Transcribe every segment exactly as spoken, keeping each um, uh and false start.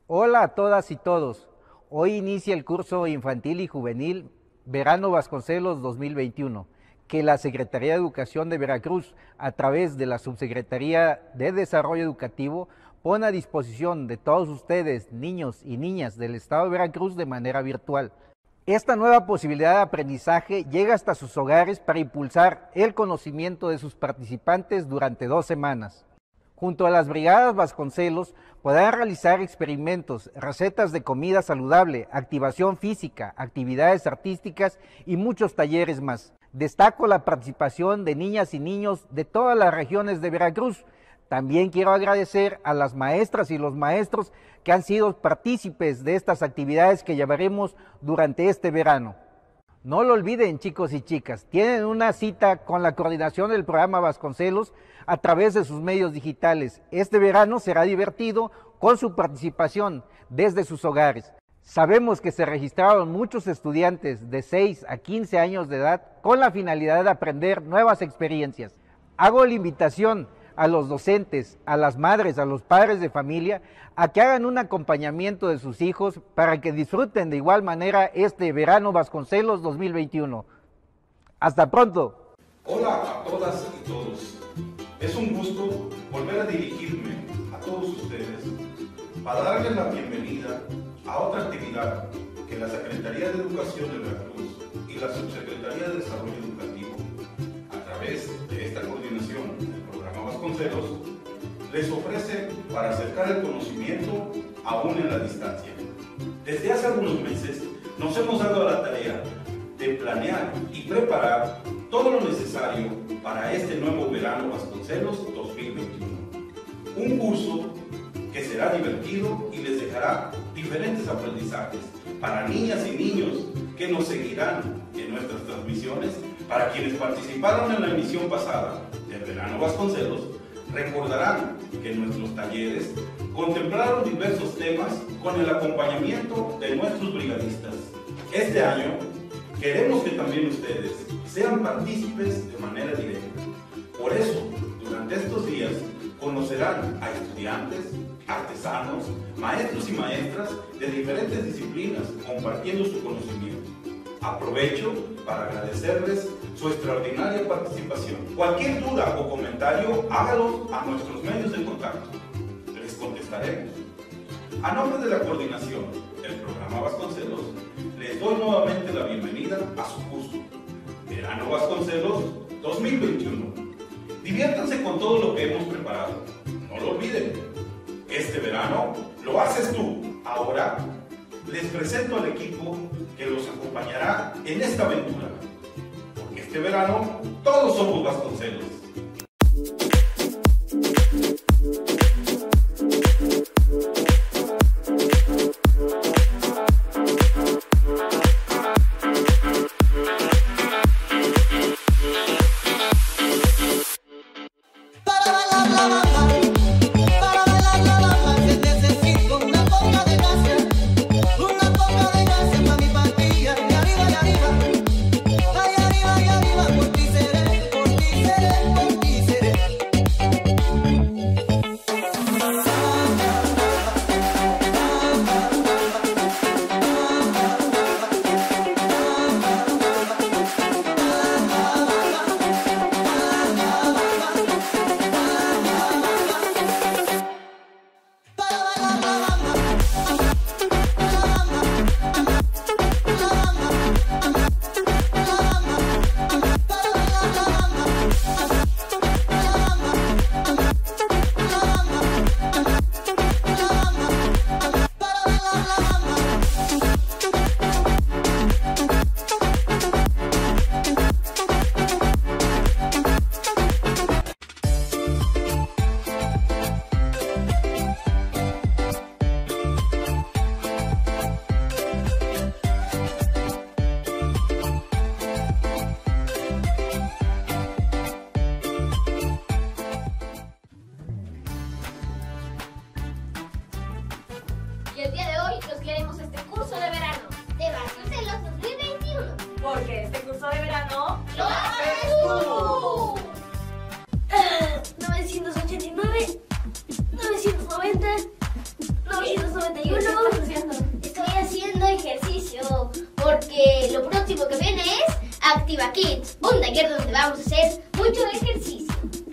Hola a todas y todos. Hoy inicia el curso infantil y juvenil Verano Vasconcelos dos mil veintiuno, que la Secretaría de Educación de Veracruz, a través de la Subsecretaría de Desarrollo Educativo, pone a disposición de todos ustedes, niños y niñas del estado de Veracruz, de manera virtual. Esta nueva posibilidad de aprendizaje llega hasta sus hogares para impulsar el conocimiento de sus participantes durante dos semanas. Junto a las brigadas Vasconcelos podrán realizar experimentos, recetas de comida saludable, activación física, actividades artísticas y muchos talleres más. Destaco la participación de niñas y niños de todas las regiones de Veracruz. También quiero agradecer a las maestras y los maestros que han sido partícipes de estas actividades que llevaremos durante este verano. No lo olviden, chicos y chicas, tienen una cita con la coordinación del programa Vasconcelos a través de sus medios digitales. Este verano será divertido con su participación desde sus hogares. Sabemos que se registraron muchos estudiantes de seis a quince años de edad con la finalidad de aprender nuevas experiencias. Hago la invitación a los docentes, a las madres, a los padres de familia, a que hagan un acompañamiento de sus hijos para que disfruten de igual manera este Verano Vasconcelos dos mil veintiuno. ¡Hasta pronto! Hola a todas y todos. Es un gusto volver a dirigirme a todos ustedes para darles la bienvenida a otra actividad que la Secretaría de Educación de Veracruz y la Subsecretaría de Desarrollo Educativo, a través de esta coordinación del programa Vasconcelos, les ofrece para acercar el conocimiento aún en la distancia. Desde hace algunos meses nos hemos dado a la tarea de planear y preparar todo lo necesario para este nuevo Verano Vasconcelos dos mil veintiuno. Un curso que será divertido y les dejará diferentes aprendizajes para niñas y niños que nos seguirán en nuestras transmisiones. Para quienes participaron en la emisión pasada del Verano Vasconcelos, recordarán que nuestros talleres contemplaron diversos temas con el acompañamiento de nuestros brigadistas. Este año queremos que también ustedes sean partícipes de manera directa. Por eso, durante estos días conocerán a estudiantes, artesanos, maestros y maestras de diferentes disciplinas compartiendo su conocimiento. Aprovecho para agradecerles su extraordinaria participación. Cualquier duda o comentario, hágalo a nuestros medios de contacto. Les contestaremos. A nombre de la coordinación del programa Vasconcelos, les doy nuevamente la bienvenida a su curso Verano Vasconcelos dos mil veintiuno. Diviértanse con todo lo que hemos preparado. No lo olviden. Este verano lo haces tú. Ahora les presento al equipo que los acompañará en esta aventura. Porque este verano todos somos Vasconcelos. Y el día de hoy nos queremos este curso de verano de Vasconcelos dos mil veintiuno. Porque este curso de verano ¡lo haces tú! novecientos ochenta y nueve, novecientos noventa, novecientos noventa y uno, Activa Kids, un taller donde vamos a hacer mucho ejercicio.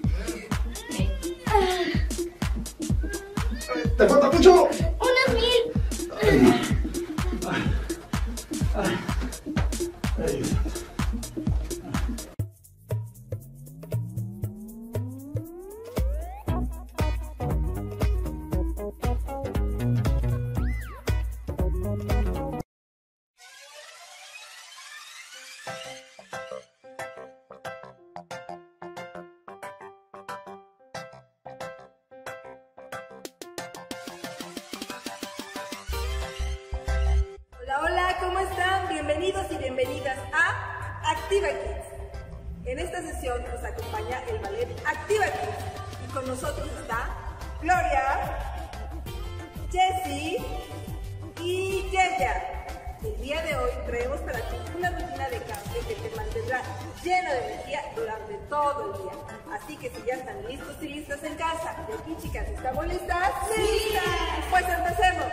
¡Te falta mucho! Unos mil. Ay. Ay. Ay. Hola, hola, ¿cómo están? Bienvenidos y bienvenidas a Activa Kids. En esta sesión nos acompaña el ballet Activa Kids y con nosotros está Gloria, Jessie y Yeya. El día de hoy traemos para ti una rutina de cambio que te mantendrá lleno de energía durante todo el día. Así que si ya están listos y listas en casa, y aquí chicas, ¿estamos listas? ¡Sí! Pues empecemos.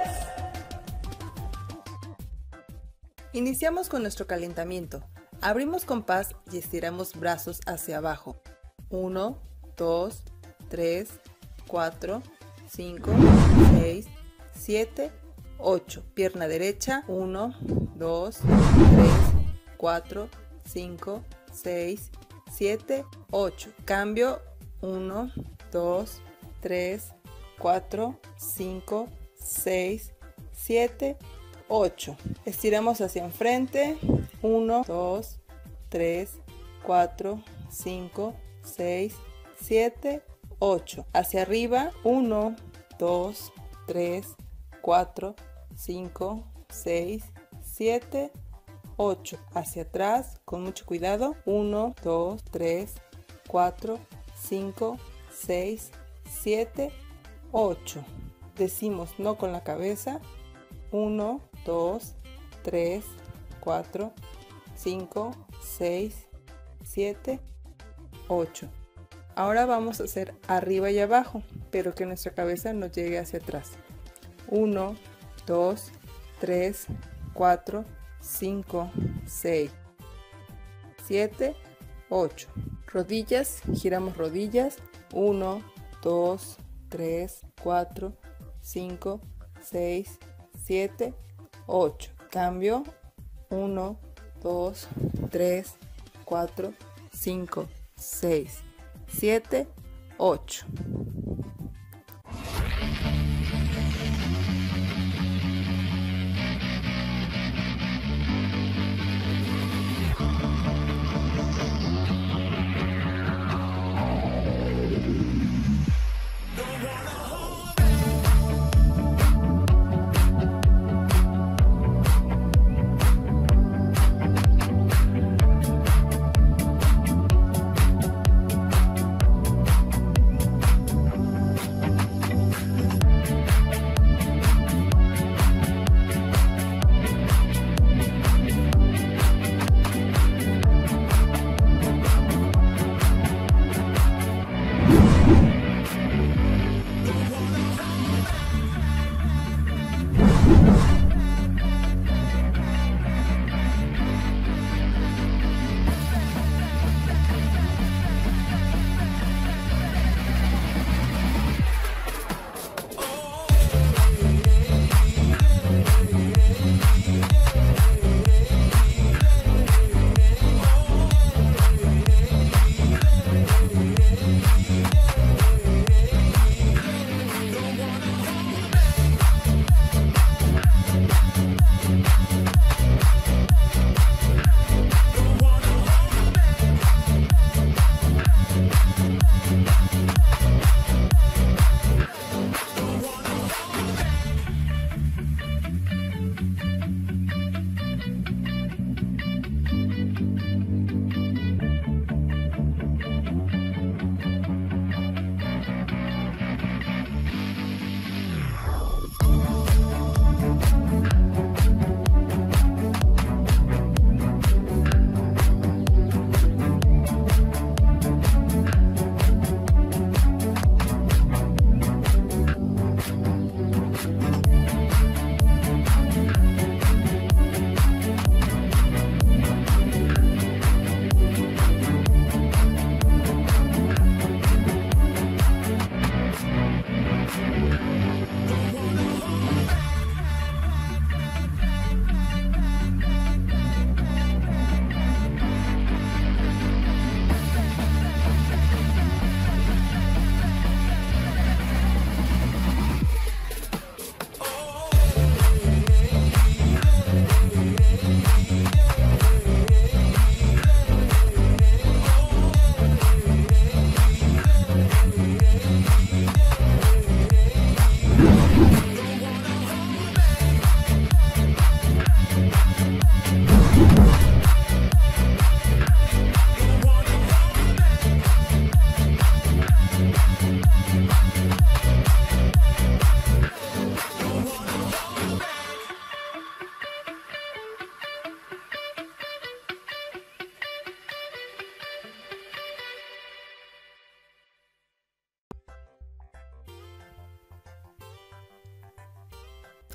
Iniciamos con nuestro calentamiento. Abrimos compás y estiramos brazos hacia abajo. uno, dos, tres, cuatro, cinco, seis, siete, ocho. Pierna derecha. uno, dos, tres, cuatro, cinco, seis, siete, ocho. Cambio. uno, dos, tres, cuatro, cinco, seis, siete, ocho. Estiramos hacia enfrente. uno, dos, tres, cuatro, cinco, seis, siete, ocho. Hacia arriba. uno, dos, tres, cuatro, cinco, seis, siete, ocho. Hacia atrás con mucho cuidado. uno, dos, tres, cuatro, cinco, seis, siete, ocho. Decimos no con la cabeza. uno, dos, tres, cuatro, cinco, seis, siete, ocho. Ahora vamos a hacer arriba y abajo, pero que nuestra cabeza no llegue hacia atrás. uno, dos, tres, cuatro, cinco, seis, siete, ocho. Rodillas, giramos rodillas. uno, dos, tres, cuatro, cinco, seis, siete, ocho. Cambio. uno, dos, tres, cuatro, cinco, seis, siete, ocho.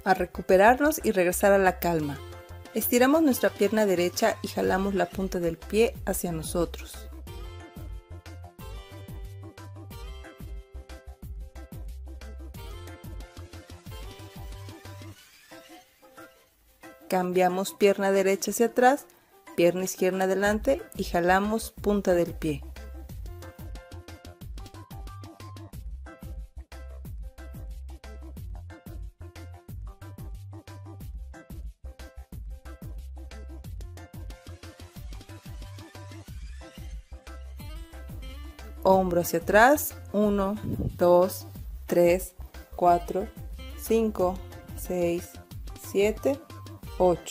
a recuperarnos y regresar a la calma. Estiramos nuestra pierna derecha y jalamos la punta del pie hacia nosotros. Cambiamos pierna derecha hacia atrás, pierna izquierda adelante y jalamos punta del pie. Hombro hacia atrás, uno, dos, tres, cuatro, cinco, seis, siete, ocho.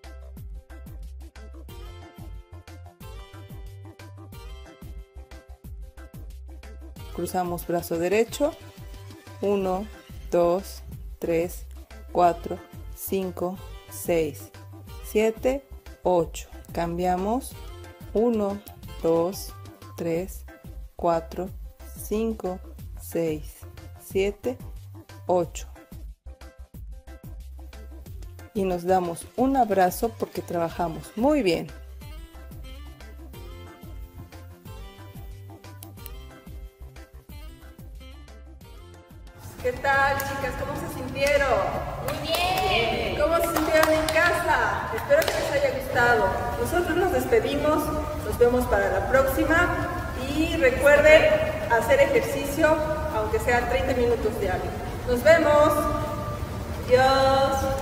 Cruzamos brazo derecho, uno, dos, tres, cuatro, cinco, seis, siete, ocho. Cambiamos, uno, dos, tres, cuatro, cinco, seis, siete, ocho. Y nos damos un abrazo porque trabajamos muy bien. ¿Qué tal, chicas? ¿Cómo se sintieron? Muy bien. ¿Cómo se sintieron en casa? Espero que les haya gustado. Nosotros nos despedimos, nos vemos para la próxima. Y recuerden hacer ejercicio, aunque sea treinta minutos diarios. Nos vemos. Adiós.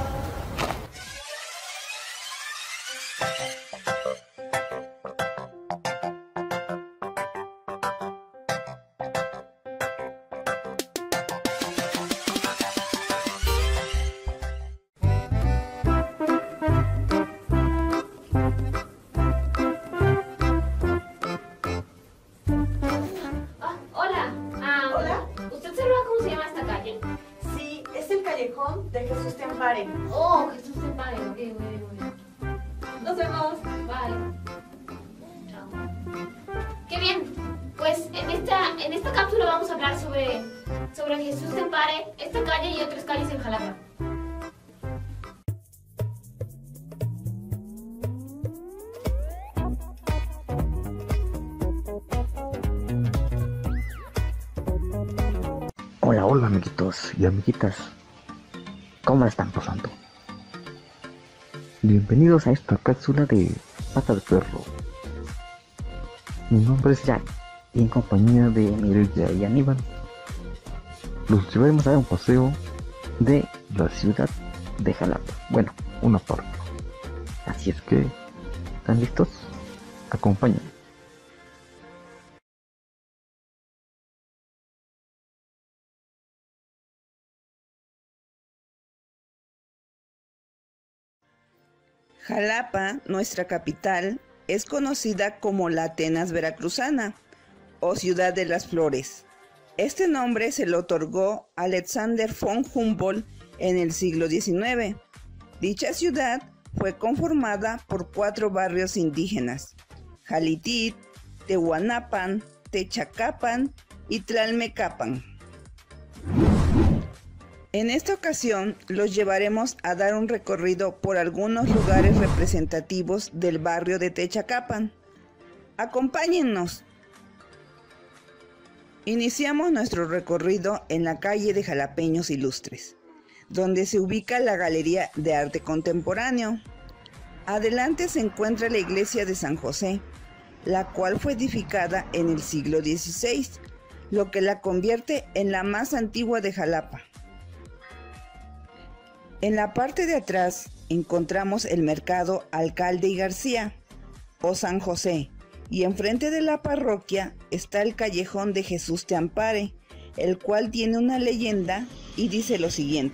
Ah, hola. Ah, Hola. ¿Usted sabe cómo se llama esta calle? Sí, es el callejón de Jesús te ampare. Oh, Jesús te ampare. Ok, muy bien, muy bien. Nos vemos. Bye. Chao. Qué bien. Pues en esta, en esta cápsula vamos a hablar sobre, sobre Jesús te ampare, esta calle y otras calles en Jalapa. Hola, hola amiguitos y amiguitas, ¿cómo la están pasando? Bienvenidos a esta cápsula de Pata de Perro. Mi nombre es Jack y en compañía de Mireya y Aníbal los llevaremos a dar un paseo de la ciudad de Jalapa. Bueno, una parte. Así es que, ¿están listos? Acompáñenme. Jalapa, nuestra capital, es conocida como la Atenas veracruzana o Ciudad de las Flores. Este nombre se le otorgó a Alexander von Humboldt en el siglo diecinueve. Dicha ciudad fue conformada por cuatro barrios indígenas: Jalitit, Tehuanapan, Techacapan y Tlalmecapan. En esta ocasión los llevaremos a dar un recorrido por algunos lugares representativos del barrio de Techacapan. Acompáñennos. Iniciamos nuestro recorrido en la calle de Jalapeños Ilustres, donde se ubica la Galería de Arte Contemporáneo. Adelante se encuentra la iglesia de San José, la cual fue edificada en el siglo dieciséis, lo que la convierte en la más antigua de Jalapa. En la parte de atrás encontramos el mercado Alcalde y García, o San José, y enfrente de la parroquia está el callejón de Jesús te ampare, el cual tiene una leyenda y dice lo siguiente.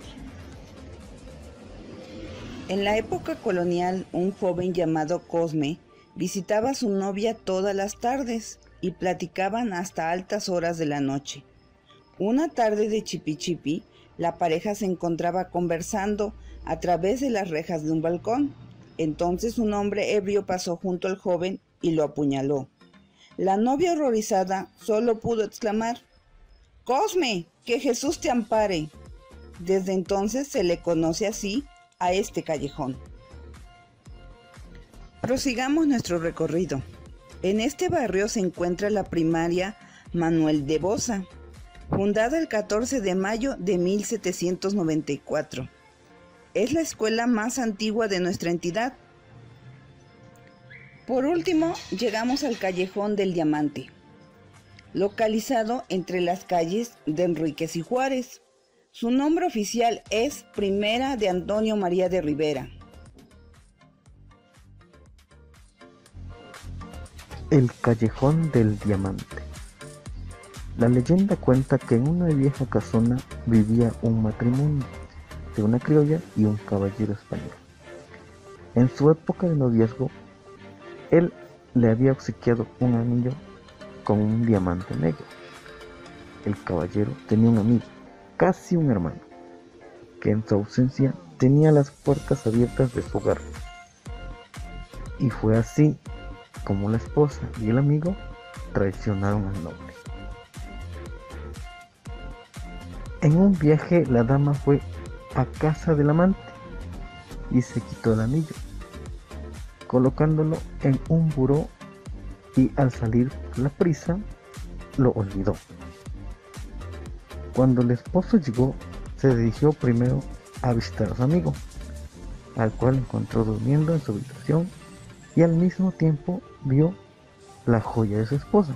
En la época colonial, un joven llamado Cosme visitaba a su novia todas las tardes y platicaban hasta altas horas de la noche. Una tarde de chipichipi, la pareja se encontraba conversando a través de las rejas de un balcón. Entonces un hombre ebrio pasó junto al joven y lo apuñaló. La novia horrorizada solo pudo exclamar: «Cosme, que Jesús te ampare». Desde entonces se le conoce así a este callejón. Prosigamos nuestro recorrido. En este barrio se encuentra la primaria Manuel de Boza, fundada el catorce de mayo de mil setecientos noventa y cuatro. Es la escuela más antigua de nuestra entidad. Por último, llegamos al Callejón del Diamante, localizado entre las calles de Enríquez y Juárez. Su nombre oficial es Primera de Antonio María de Rivera. El Callejón del Diamante. La leyenda cuenta que en una vieja casona vivía un matrimonio de una criolla y un caballero español. En su época de noviazgo, él le había obsequiado un anillo con un diamante negro. El caballero tenía un amigo, casi un hermano, que en su ausencia tenía las puertas abiertas de su hogar. Y fue así como la esposa y el amigo traicionaron al noble. En un viaje la dama fue a casa del amante y se quitó el anillo, colocándolo en un buró, y al salir a la prisa lo olvidó. Cuando el esposo llegó, se dirigió primero a visitar a su amigo, al cual encontró durmiendo en su habitación, y al mismo tiempo vio la joya de su esposa.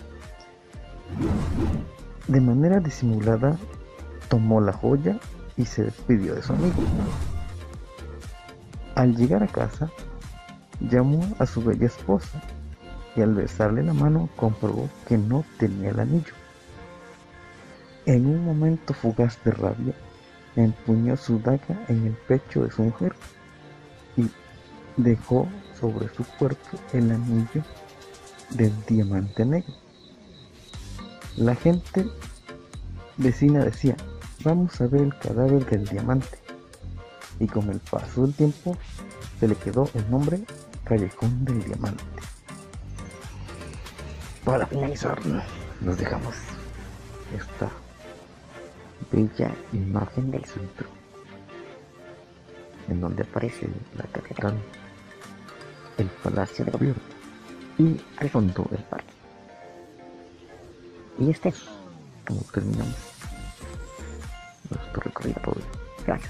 De manera disimulada tomó la joya y se despidió de su amigo. Al llegar a casa, llamó a su bella esposa y al besarle la mano comprobó que no tenía el anillo. En un momento fugaz de rabia, empuñó su daga en el pecho de su mujer y dejó sobre su cuerpo el anillo del diamante negro. La gente vecina decía: vamos a ver el cadáver del diamante, y con el paso del tiempo se le quedó el nombre Callejón del Diamante. Para finalizar, nos dejamos esta bella imagen del centro, en donde aparece la catedral, el palacio de gobierno y al fondo el parque. Y este es como terminamos nuestro recorrido por Gallos.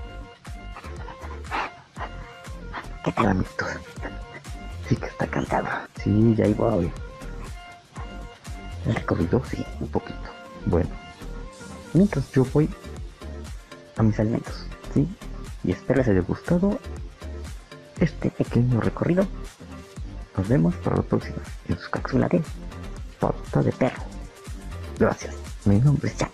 ¿Qué tal, amigos? Sí que está cansado. Sí, ya iba hoy. El recorrido, sí, un poquito. Bueno, mientras yo voy a mis alimentos, ¿sí? Y espero les haya gustado este pequeño recorrido. Nos vemos para la próxima en su cápsula de Pata de Perro. Gracias, mi nombre es Jack.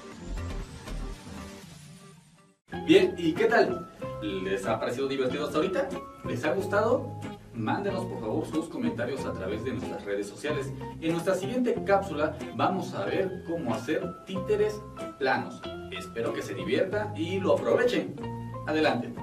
Bien, ¿y qué tal? ¿Les ha parecido divertido hasta ahorita? ¿Les ha gustado? Mándenos por favor sus comentarios a través de nuestras redes sociales. En nuestra siguiente cápsula vamos a ver cómo hacer títeres planos. Espero que se diviertan y lo aprovechen. Adelante.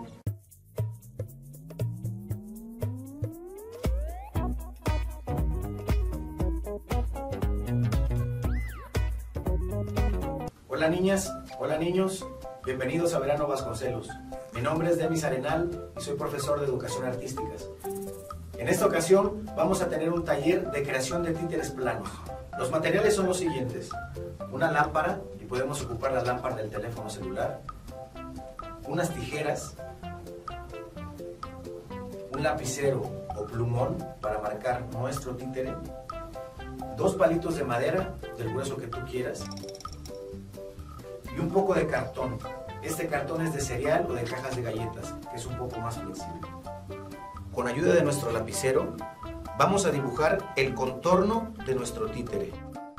Hola niñas, hola niños, bienvenidos a Verano Vasconcelos. Mi nombre es Demis Arenal y soy profesor de Educación Artísticas. En esta ocasión vamos a tener un taller de creación de títeres planos. Los materiales son los siguientes: una lámpara, y podemos ocupar la lámpara del teléfono celular, unas tijeras, un lapicero o plumón para marcar nuestro títere, dos palitos de madera del grueso que tú quieras y un poco de cartón. Este cartón es de cereal o de cajas de galletas, que es un poco más flexible. Con ayuda de nuestro lapicero vamos a dibujar el contorno de nuestro títere.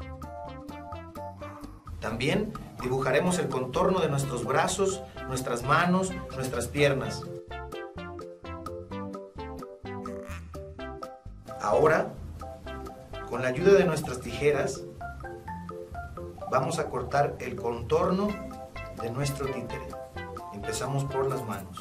También dibujaremos el contorno de nuestros brazos, nuestras manos, nuestras piernas. Ahora, con la ayuda de nuestras tijeras, vamos a cortar el contorno de nuestro títere. Empezamos por las manos.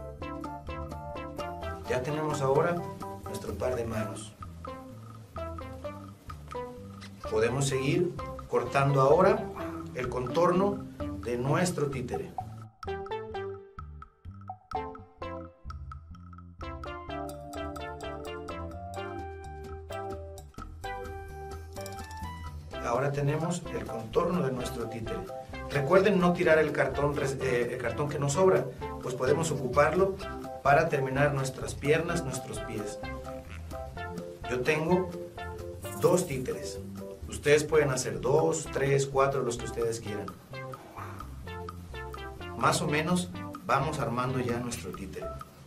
Ya tenemos ahora nuestro par de manos. Podemos seguir cortando ahora el contorno de nuestro títere. Ahora tenemos el contorno de nuestro títere. Recuerden no tirar el cartón, eh, el cartón que nos sobra, pues podemos ocuparlo para terminar nuestras piernas, nuestros pies. Yo tengo dos títeres. Ustedes pueden hacer dos, tres, cuatro, los que ustedes quieran. Más o menos vamos armando ya nuestro títere.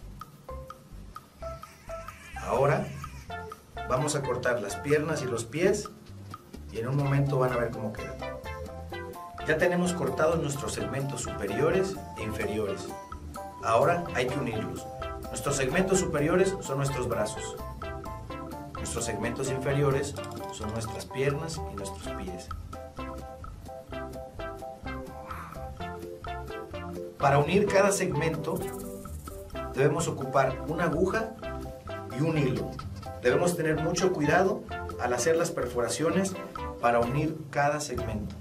Ahora vamos a cortar las piernas y los pies y en un momento van a ver cómo queda. Ya tenemos cortados nuestros segmentos superiores e inferiores. Ahora hay que unirlos. Nuestros segmentos superiores son nuestros brazos. Nuestros segmentos inferiores son nuestras piernas y nuestros pies. Para unir cada segmento debemos ocupar una aguja y un hilo. Debemos tener mucho cuidado al hacer las perforaciones para unir cada segmento.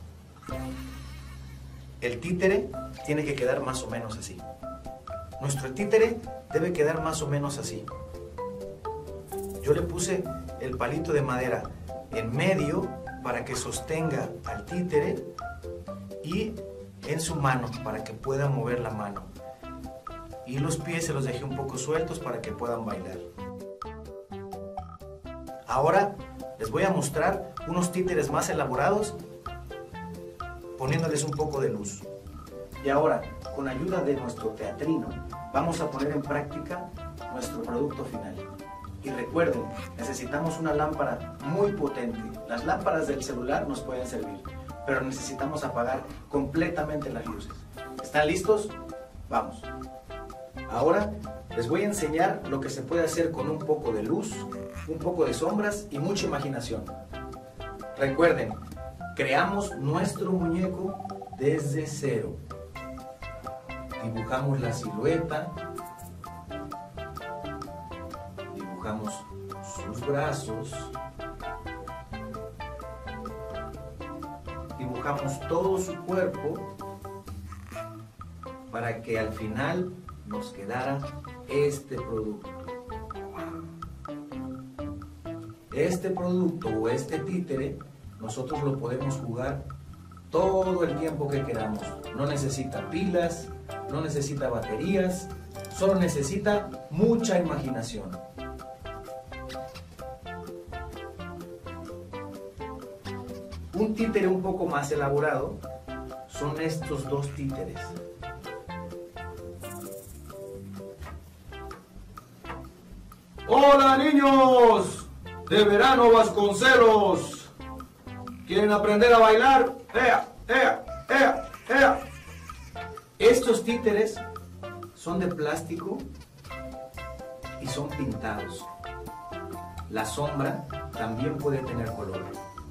El títere tiene que quedar más o menos así. Nuestro títere debe quedar más o menos así. Yo le puse el palito de madera en medio para que sostenga al títere y en su mano para que pueda mover la mano. Y los pies se los dejé un poco sueltos para que puedan bailar. Ahora les voy a mostrar unos títeres más elaborados poniéndoles un poco de luz. Y ahora, con ayuda de nuestro teatrino, vamos a poner en práctica nuestro producto final. Y recuerden, necesitamos una lámpara muy potente. Las lámparas del celular nos pueden servir, pero necesitamos apagar completamente las luces. ¿Están listos? Vamos. Ahora les voy a enseñar lo que se puede hacer con un poco de luz, un poco de sombras y mucha imaginación. Recuerden, creamos nuestro muñeco desde cero. Dibujamos la silueta, dibujamos sus brazos, dibujamos todo su cuerpo para que al final nos quedara este producto. Este producto o este títere nosotros lo podemos jugar todo el tiempo que queramos. No necesita pilas, no necesita baterías, solo necesita mucha imaginación. Un títere un poco más elaborado son estos dos títeres. ¡Hola, niños! De Verano Vasconcelos. ¿Quieren aprender a bailar? ¡Ea, ea, ea, ea! Estos títeres son de plástico y son pintados. La sombra también puede tener color.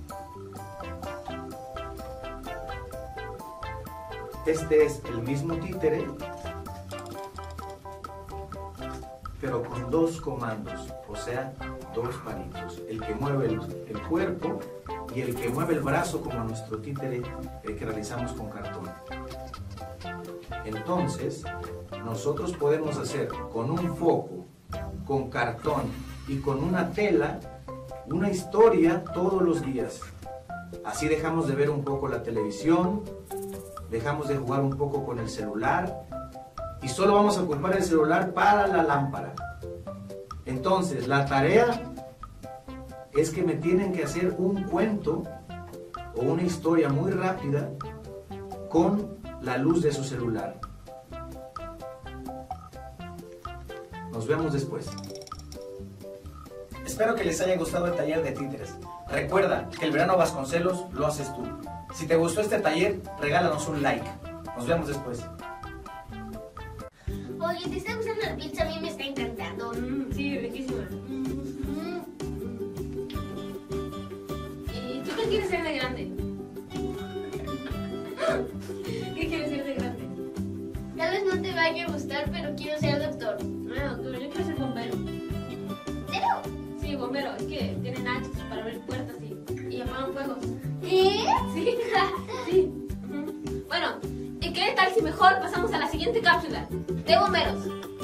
Este es el mismo títere, pero con dos comandos, o sea, dos palitos. El que mueve el, el cuerpo y el que mueve el brazo, como nuestro títere el que realizamos con cartón. Entonces, nosotros podemos hacer con un foco, con cartón y con una tela, una historia todos los días. Así dejamos de ver un poco la televisión, dejamos de jugar un poco con el celular y solo vamos a ocupar el celular para la lámpara. Entonces, la tarea es que me tienen que hacer un cuento o una historia muy rápida con la luz de su celular. Nos vemos después. Espero que les haya gustado el taller de títeres. Recuerda que el Verano Vasconcelos lo haces tú. Si te gustó este taller, regálanos un like. Nos vemos después. Oye, ¿te está gustando la pizza? A mí me está encantando. Mm, sí, riquísima. Mm. ¿Y tú qué quieres ser de grande? ¿Qué quieres ser de grande? Tal vez no te vaya a gustar, pero quiero ser doctor. Ah, doctor, yo quiero ser bombero. ¿Serio? Sí, bombero. Es que tienen hachas para ver puertas y, y apagan fuego. hacemos. ¿Qué? Sí, sí. Bueno, ¿y qué tal si mejor pasamos a la siguiente cápsula de bomberos?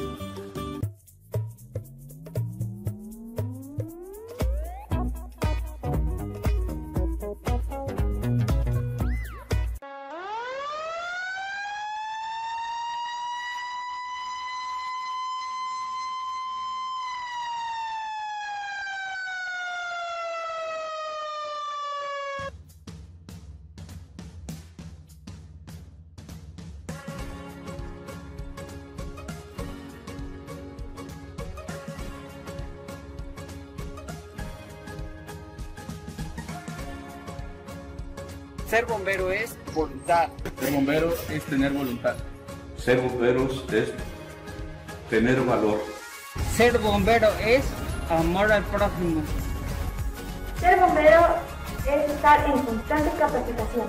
Ser bombero es voluntad. Ser bombero es tener voluntad. Ser bomberos es tener valor. Ser bombero es amor al prójimo. Ser bombero es estar en constante capacitación.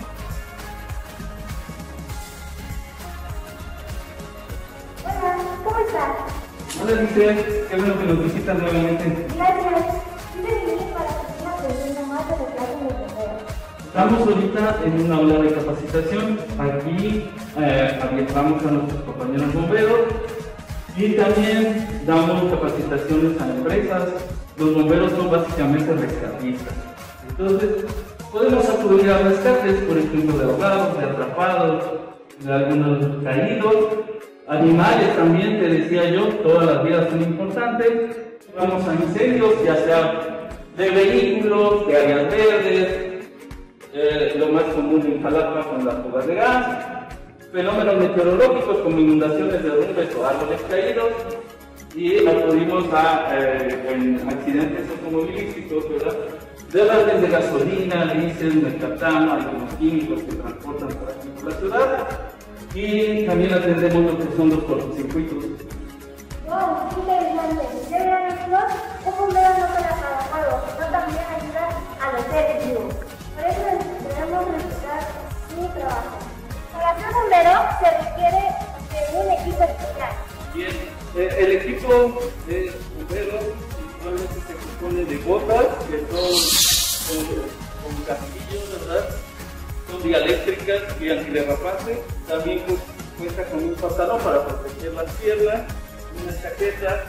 Hola, ¿cómo estás? Hola, Lice, qué bueno que nos visitas nuevamente. Gracias. Quise venir para que siga aprendiendo más de la clase de bomberos. Estamos ahorita en una ola de capacitación. Aquí eh, avientamos a nuestros compañeros bomberos y también damos capacitaciones a empresas. Los bomberos son básicamente rescatistas. Entonces, podemos acudir a rescates, por ejemplo, de ahogados, de atrapados, de algunos caídos. Animales también, te decía yo, todas las vidas son importantes. Vamos a incendios, ya sea de vehículos, de áreas verdes. Eh, lo más común en Jalapa son las fugas de gas, fenómenos meteorológicos como inundaciones, derrumbes o árboles caídos, y acudimos a eh, en accidentes automovilísticos, ¿verdad? Derrames de gasolina, diésel, mercaptano, algunos químicos que transportan por aquí por la ciudad, y también atendemos lo que son los cortocircuitos. ¡Wow! ¡Qué interesante! ¡Qué gran ejemplo! Un bombero no solo apaga fuego, sino también ayuda a los seres vivos. Por eso debemos respetar mi trabajo. Para ser bombero se requiere de un equipo especial. Bien, eh, el equipo de bomberos normalmente se compone de botas que son eh, con casquillos, ¿verdad? Son dialéctricas y antiderrapante. También pues, cuenta con un pantalón para proteger las piernas, una chaqueta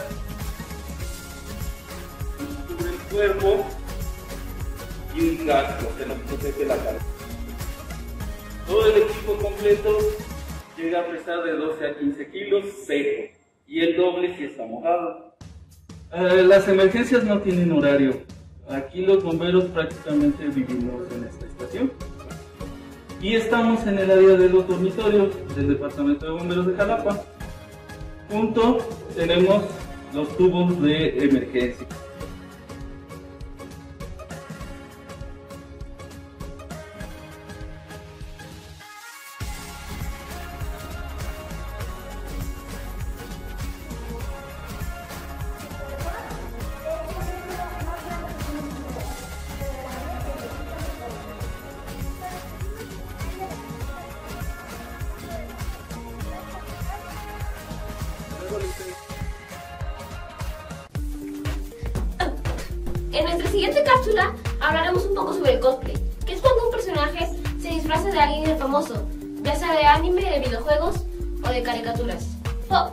que cubre el cuerpo y un casco que nos protege la cabeza. Todo el equipo completo llega a pesar de doce a quince kilos seco y el doble si está mojado. Eh, las emergencias no tienen horario. Aquí los bomberos prácticamente vivimos en esta estación. Y estamos en el área de los dormitorios del Departamento de Bomberos de Jalapa. Junto tenemos los tubos de emergencia. En nuestra siguiente cápsula hablaremos un poco sobre el cosplay, que es cuando un personaje se disfraza de alguien famoso, ya sea de anime, de videojuegos o de caricaturas. Oh.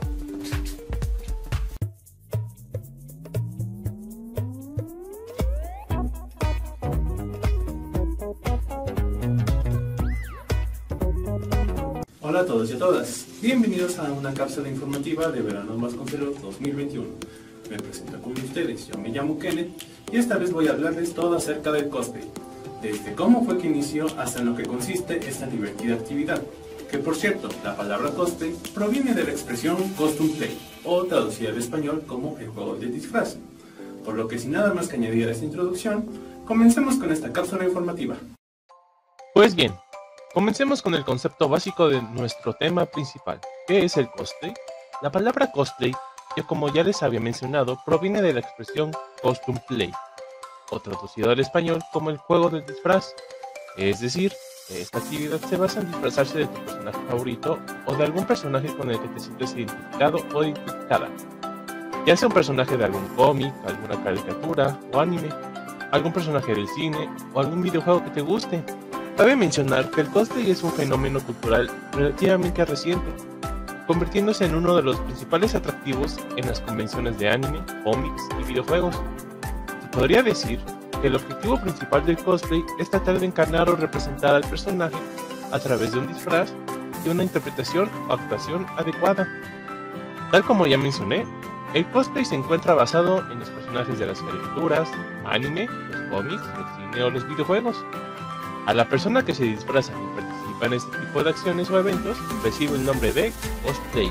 Hola a todos y a todas, bienvenidos a una cápsula informativa de Verano Vasconcelos dos mil veintiuno. Me presento con ustedes, yo me llamo Kenneth y esta vez voy a hablarles todo acerca del cosplay, desde cómo fue que inició hasta en lo que consiste esta divertida actividad, que por cierto, la palabra cosplay proviene de la expresión costume play, o traducida al español como el juego de disfraz, por lo que sin nada más que añadir a esta introducción, comencemos con esta cápsula informativa. Pues bien, comencemos con el concepto básico de nuestro tema principal. ¿Qué es el cosplay? La palabra cosplay, que como ya les había mencionado, proviene de la expresión costume play, o traducido al español como el juego del disfraz. Es decir, esta actividad se basa en disfrazarse de tu personaje favorito o de algún personaje con el que te sientes identificado o identificada, ya sea un personaje de algún cómic, alguna caricatura o anime. algún personaje del cine o algún videojuego que te guste. Cabe mencionar que el cosplay es un fenómeno cultural relativamente reciente, convirtiéndose en uno de los principales atractivos en las convenciones de anime, cómics y videojuegos. Se podría decir que el objetivo principal del cosplay es tratar de encarnar o representar al personaje a través de un disfraz y una interpretación o actuación adecuada. Tal como ya mencioné, el cosplay se encuentra basado en los personajes de las caricaturas, anime, los cómics, el cine o los videojuegos. A la persona que se disfraza y participa en este tipo de acciones o eventos recibe el nombre de cosplayer.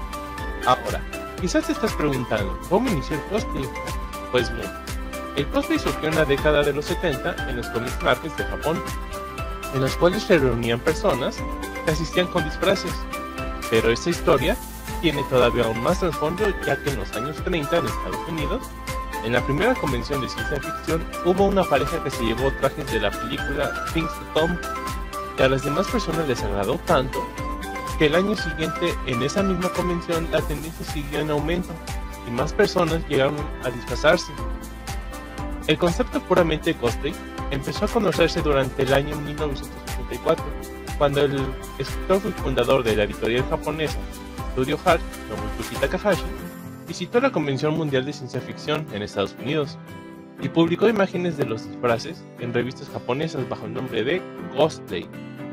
Ahora, quizás te estás preguntando, ¿cómo inició el cosplay? Pues bien, el cosplay surgió en la década de los setenta en los comic markets de Japón, en los cuales se reunían personas que asistían con disfraces. Pero esta historia tiene todavía aún más trasfondo, ya que en los años treinta en Estados Unidos, en la primera convención de ciencia ficción, hubo una pareja que se llevó trajes de la película Things to Come, que a las demás personas les agradó tanto, que el año siguiente en esa misma convención la tendencia siguió en aumento, y más personas llegaron a disfrazarse. El concepto puramente de cosplay empezó a conocerse durante el año mil novecientos ochenta y cuatro, cuando el escritor y fundador de la editorial japonesa Studio Heart, Nobuyuki Takahashi, visitó la Convención Mundial de Ciencia Ficción en Estados Unidos y publicó imágenes de los disfraces en revistas japonesas bajo el nombre de cosplay.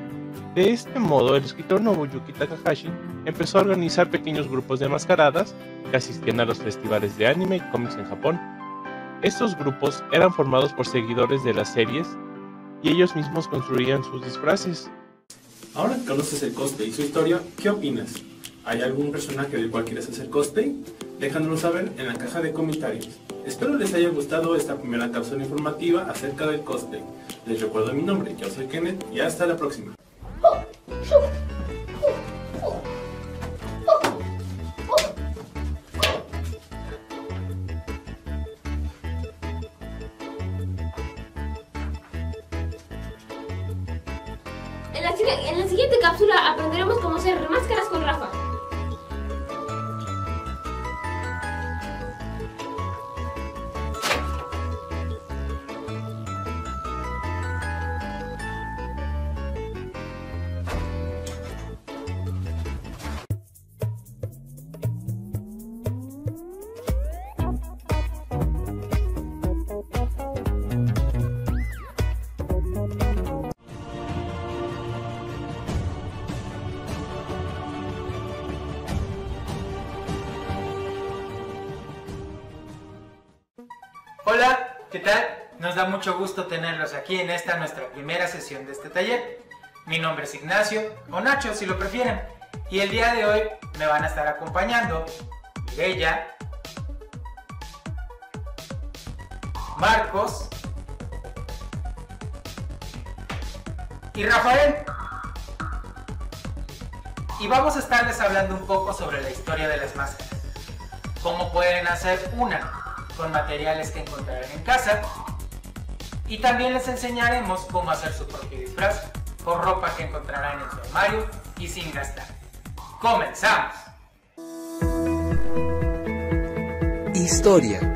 De este modo, el escritor Nobuyuki Takahashi empezó a organizar pequeños grupos de mascaradas que asistían a los festivales de anime y cómics en Japón. Estos grupos eran formados por seguidores de las series y ellos mismos construían sus disfraces. Ahora que conoces el cosplay y su historia, ¿qué opinas? ¿Hay algún personaje del cual quieras hacer cosplay? Déjanoslo saber en la caja de comentarios. Espero les haya gustado esta primera cápsula informativa acerca del cosplay. Les recuerdo mi nombre, yo soy Kenneth y hasta la próxima. En la, en la siguiente cápsula aprenderemos cómo hacer máscaras con Rafa. Hola, ¿qué tal? Nos da mucho gusto tenerlos aquí en esta nuestra primera sesión de este taller. Mi nombre es Ignacio, o Nacho si lo prefieren, y el día de hoy me van a estar acompañando Mireya, Marcos y Rafael. Y vamos a estarles hablando un poco sobre la historia de las máscaras, cómo pueden hacer una con materiales que encontrarán en casa, y también les enseñaremos cómo hacer su propio disfraz con ropa que encontrarán en su armario y sin gastar. ¡Comenzamos! Historia.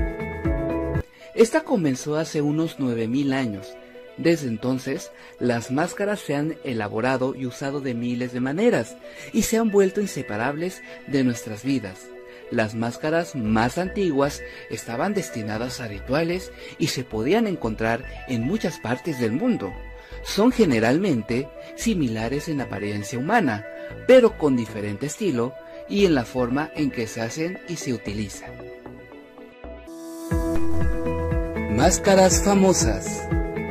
Esta comenzó hace unos nueve mil años. Desde entonces, las máscaras se han elaborado y usado de miles de maneras y se han vuelto inseparables de nuestras vidas. Las máscaras más antiguas estaban destinadas a rituales y se podían encontrar en muchas partes del mundo. Son generalmente similares en apariencia humana, pero con diferente estilo y en la forma en que se hacen y se utilizan. Máscaras famosas.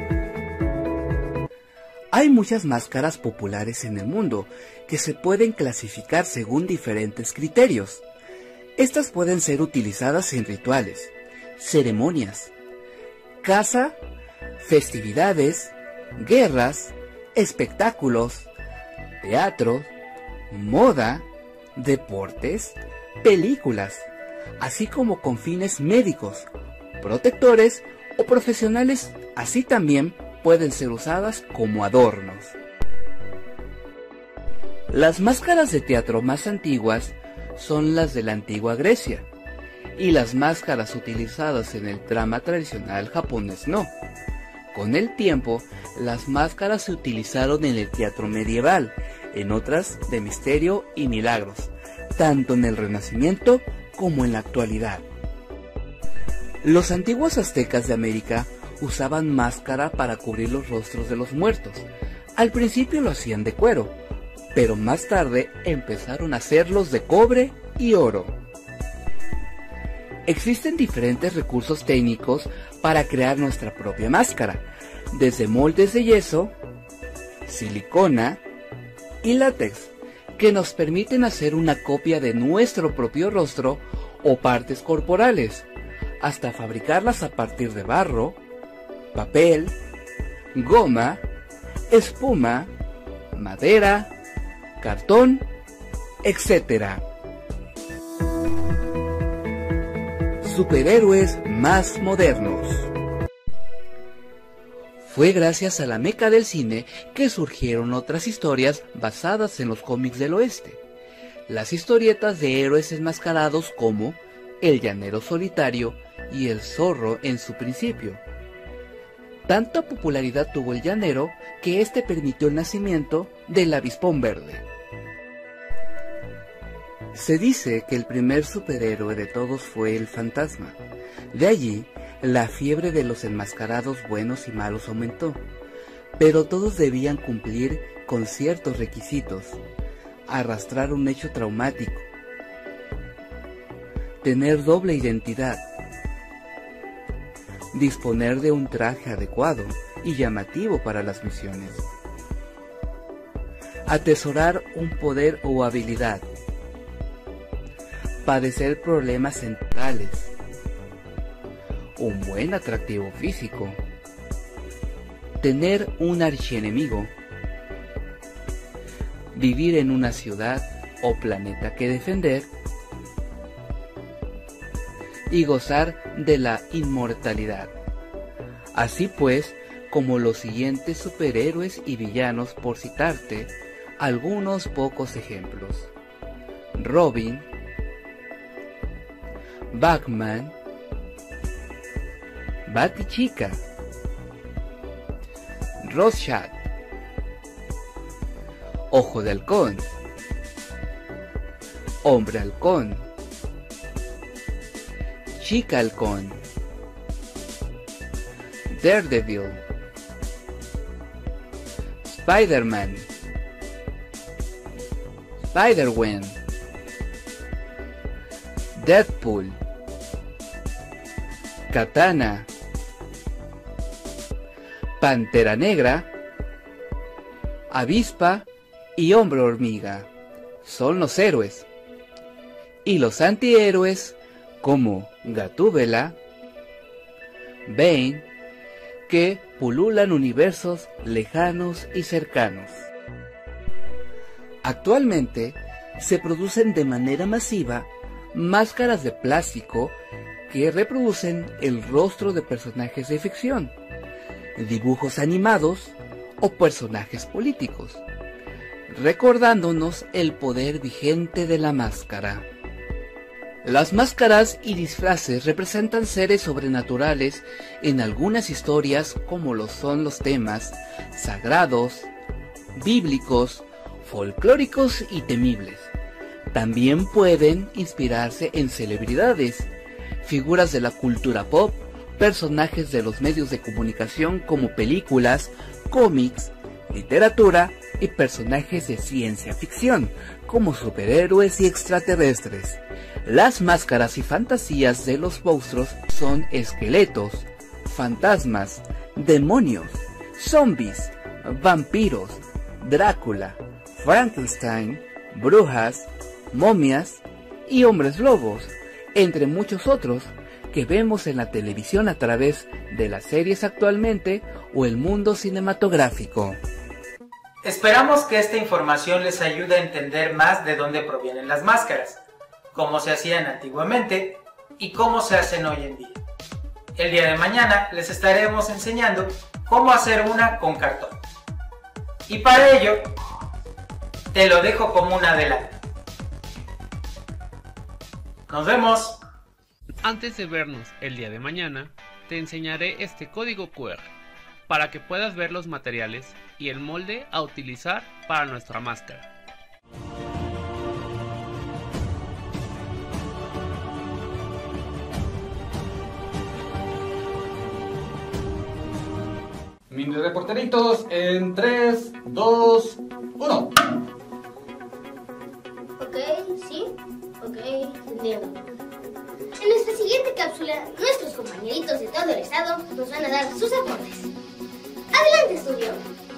Hay muchas máscaras populares en el mundo que se pueden clasificar según diferentes criterios. Estas pueden ser utilizadas en rituales, ceremonias, caza, festividades, guerras, espectáculos, teatro, moda, deportes, películas, así como con fines médicos, protectores o profesionales. Así también pueden ser usadas como adornos. Las máscaras de teatro más antiguas son las de la antigua Grecia. y las máscaras utilizadas en el drama tradicional japonés no. Con el tiempo, las máscaras se utilizaron en el teatro medieval, en otras de misterio y milagros, tanto en el Renacimiento como en la actualidad. Los antiguos aztecas de América usaban máscara para cubrir los rostros de los muertos. Al principio lo hacían de cuero, pero más tarde empezaron a hacerlos de cobre y oro. Existen diferentes recursos técnicos para crear nuestra propia máscara, desde moldes de yeso, silicona y látex, que nos permiten hacer una copia de nuestro propio rostro o partes corporales, hasta fabricarlas a partir de barro, papel, goma, espuma, madera, cartón, etcétera. Superhéroes más modernos. Fue gracias a la meca del cine que surgieron otras historias basadas en los cómics del oeste. Las historietas de héroes enmascarados como El Llanero Solitario y El Zorro en su principio. Tanta popularidad tuvo el llanero que este permitió el nacimiento del Avispón Verde. Se dice que el primer superhéroe de todos fue el Fantasma. De allí, la fiebre de los enmascarados buenos y malos aumentó, pero todos debían cumplir con ciertos requisitos: arrastrar un hecho traumático, tener doble identidad, disponer de un traje adecuado y llamativo para las misiones, atesorar un poder o habilidad, padecer problemas centrales, un buen atractivo físico, tener un archienemigo, vivir en una ciudad o planeta que defender y gozar de la inmortalidad. Así pues, como los siguientes superhéroes y villanos, por citarte algunos pocos ejemplos: Robin, Batman, Batichica, Rorschach, Ojo de Halcón, Hombre Halcón, Chica Halcón, Daredevil, Spider-Man, Spider-Gwen, Deadpool, Katana, Pantera Negra, Avispa y Hombre Hormiga son los héroes, y los antihéroes como Gatúbela, Bane, que pululan universos lejanos y cercanos. Actualmente se producen de manera masiva máscaras de plástico que reproducen el rostro de personajes de ficción, dibujos animados o personajes políticos, recordándonos el poder vigente de la máscara. Las máscaras y disfraces representan seres sobrenaturales en algunas historias, como lo son los temas sagrados, bíblicos, folclóricos y temibles. También pueden inspirarse en celebridades, figuras de la cultura pop, personajes de los medios de comunicación como películas, cómics, literatura y personajes de ciencia ficción como superhéroes y extraterrestres. Las máscaras y fantasías de los monstruos son esqueletos, fantasmas, demonios, zombies, vampiros, Drácula, Frankenstein, brujas, momias y hombres lobos, entre muchos otros que vemos en la televisión a través de las series actualmente o el mundo cinematográfico. Esperamos que esta información les ayude a entender más de dónde provienen las máscaras, cómo se hacían antiguamente y cómo se hacen hoy en día. El día de mañana les estaremos enseñando cómo hacer una con cartón. Y para ello, te lo dejo como un adelanto. Nos vemos. Antes de vernos el día de mañana, te enseñaré este código cu erre para que puedas ver los materiales y el molde a utilizar para nuestra máscara. Mini reporteritos en tres, dos, uno. Ok, sí, ok, entiendo. En nuestra siguiente cápsula, nuestros compañeritos de todo el estado nos van a dar sus aportes. ¡Adelante, estudio!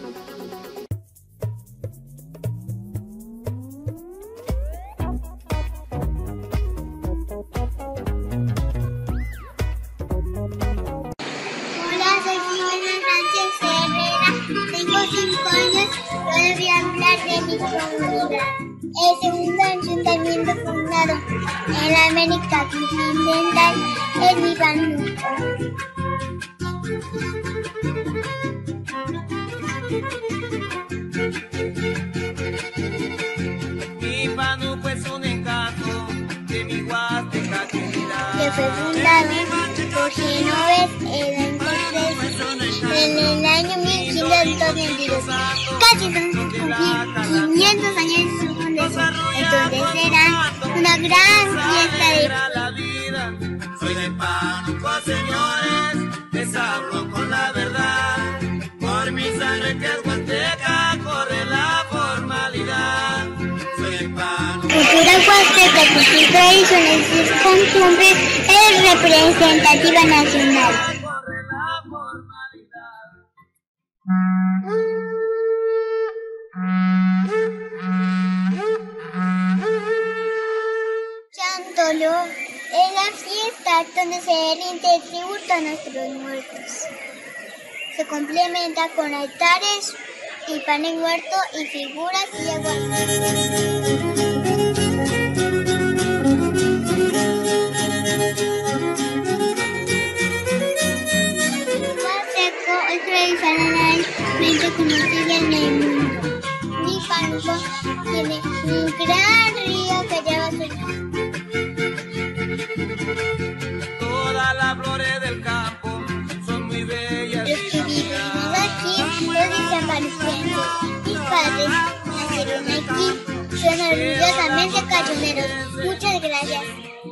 Hola, soy Jimena Sánchez Herrera, tengo cinco años y hoy voy a hablar de mi comunidad. El segundo ayuntamiento fundado en la América continental es mi Pánuco. Mi Pánuco es un encanto de mi Huasteca querida. Que fue fundado por Genovés Hernán Cortés en el año mil quinientos veintidós. Casi son cumplir quinientos años de su fundación. Entonces será una gran fiesta de la vida. Soy de Pánuco, señores, les hablo con la verdad. Por mi sangre que es huasteca corre la formalidad. Soy de Pánuco. Cultura huasteca, sus tradiciones y sus costumbres es representativa nacional. Chantolo es la fiesta donde se rinde tributo a nuestros muertos. Se complementa con altares y pan en huerto y figuras y agua. Huasteco es tradicionalmente conocida en el mundo. Mi Pánuco tiene un gran río que lleva su nombre. Todas las flores del campo son muy bellas. Los que vivimos aquí, los desaparecientes, mis padres nacieron aquí, son orgullosamente cayoneros. Muchas gracias.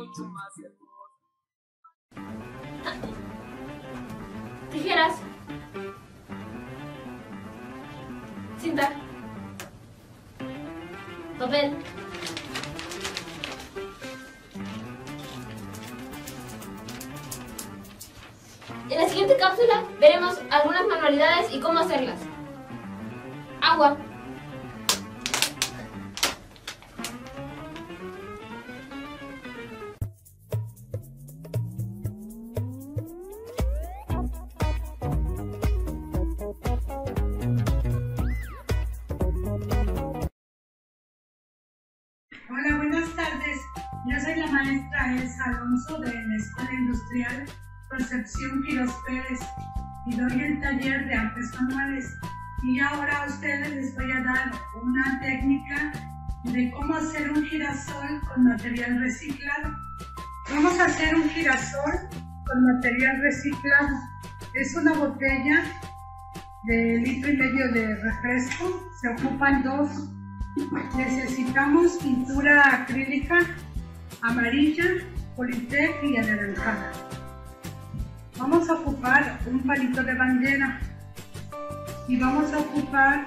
Tijeras. Cinta. Papel. En la siguiente cápsula veremos algunas manualidades y cómo hacerlas. Agua. Hola, buenas tardes. Yo soy la maestra Elsa Alonso de la Escuela Industrial Concepción Quirós Pérez y doy el taller de artes manuales. Y ahora a ustedes les voy a dar una técnica de cómo hacer un girasol con material reciclado. Vamos a hacer un girasol con material reciclado. Es una botella de litro y medio de refresco, se ocupan dos. Necesitamos pintura acrílica amarilla, Politec y anaranjada. Vamos a ocupar un palito de bandera y vamos a ocupar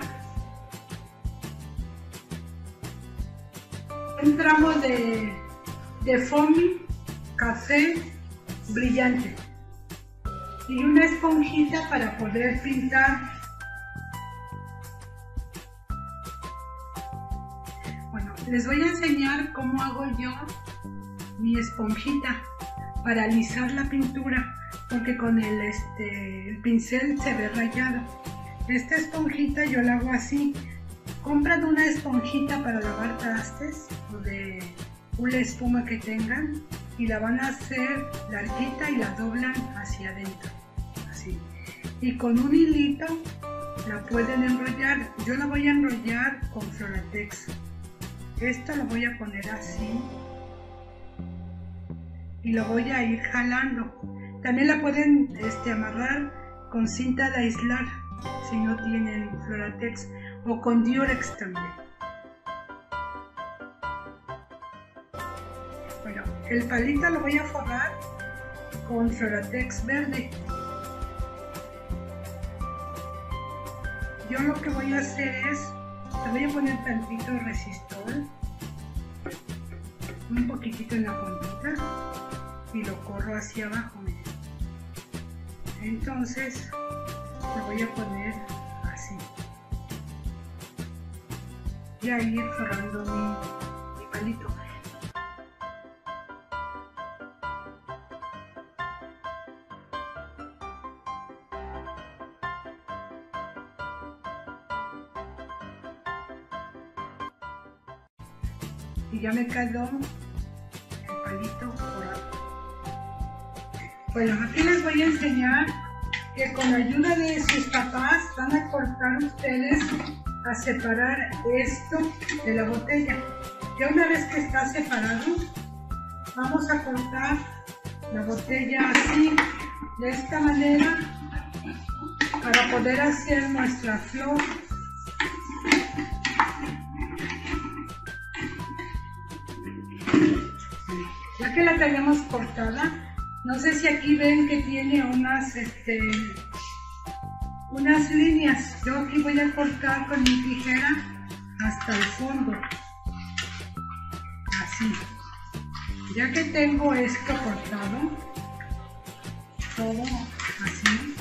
un tramo de, de foamy café brillante y una esponjita para poder pintar. Bueno, les voy a enseñar cómo hago yo mi esponjita para alisar la pintura, porque con el, este, el pincel se ve rayado. Esta esponjita yo la hago así. Compran una esponjita para lavar trastes o de una espuma que tengan y la van a hacer larguita y la doblan hacia adentro, así. Y con un hilito la pueden enrollar. Yo la voy a enrollar con Floratex. Esta la voy a poner así y lo voy a ir jalando. También la pueden este, amarrar con cinta de aislar si no tienen Floratex, o con Durex también. Bueno, el palito lo voy a forrar con Floratex verde. Yo lo que voy a hacer es, le voy a poner tantito resistol, un poquitito en la puntita y lo corro hacia abajo. Miren. Entonces lo voy a poner así y a ir forrando mi, mi palito. Y ya me quedó el palito forrado. Bueno, aquí les voy a enseñar que con la ayuda de sus papás van a cortar ustedes a separar esto de la botella. Ya una vez que está separado, vamos a cortar la botella así, de esta manera, para poder hacer nuestra flor. Ya que la tenemos cortada, no sé si aquí ven que tiene unas, este, unas líneas. Yo aquí voy a cortar con mi tijera hasta el fondo. Así. Ya que tengo esto cortado, todo así.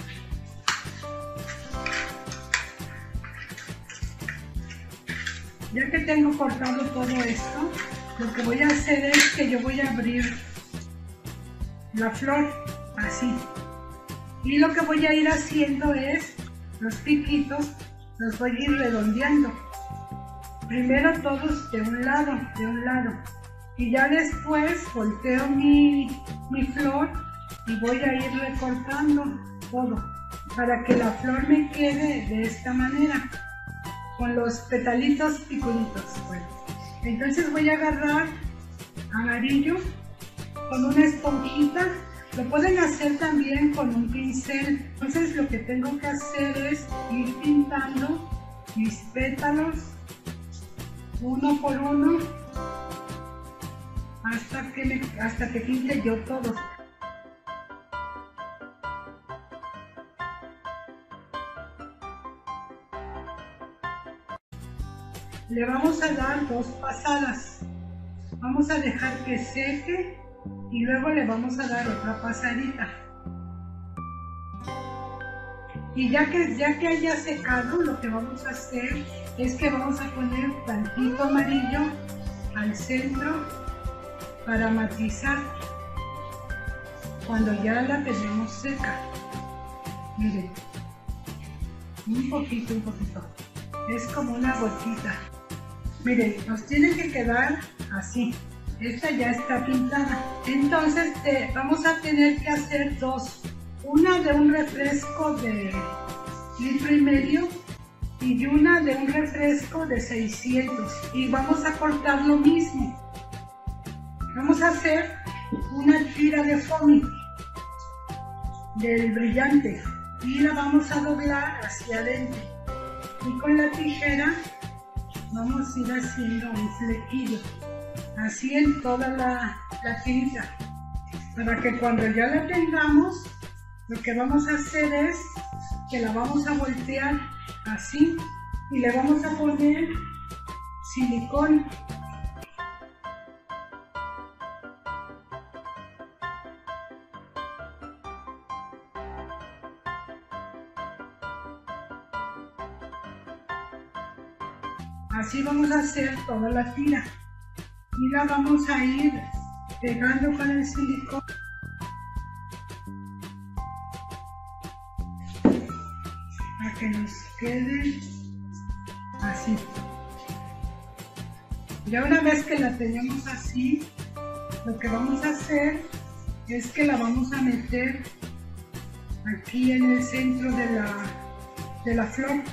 Ya que tengo cortado todo esto, lo que voy a hacer es que yo voy a abrir la flor así, y lo que voy a ir haciendo es los piquitos los voy a ir redondeando, primero todos de un lado, de un lado, y ya después volteo mi, mi flor y voy a ir recortando todo para que la flor me quede de esta manera con los petalitos picuditos. Bueno, entonces voy a agarrar amarillo con una esponjita, lo pueden hacer también con un pincel. Entonces lo que tengo que hacer es ir pintando mis pétalos uno por uno hasta que, me, hasta que pinte yo todos. Le vamos a dar dos pasadas, vamos a dejar que seque y luego le vamos a dar otra pasadita. Y ya que, ya que haya secado, lo que vamos a hacer es que vamos a poner tantito amarillo al centro para matizar cuando ya la tenemos seca. Miren, un poquito, un poquito, es como una gotita. Miren, nos tiene que quedar así. Esta ya está pintada. Entonces te, vamos a tener que hacer dos. Una de un refresco de litro y medio y una de un refresco de seiscientos. Y vamos a cortar lo mismo. Vamos a hacer una tira de foamy del brillante y la vamos a doblar hacia adentro. Y con la tijera vamos a ir haciendo un flequillo, así en toda la, la tinta, para que cuando ya la tengamos, lo que vamos a hacer es que la vamos a voltear así y le vamos a poner silicón. Así vamos a hacer toda la tira y la vamos a ir pegando con el silicón para que nos quede así. Ya una vez que la tenemos así, lo que vamos a hacer es que la vamos a meter aquí en el centro de la, de la flor.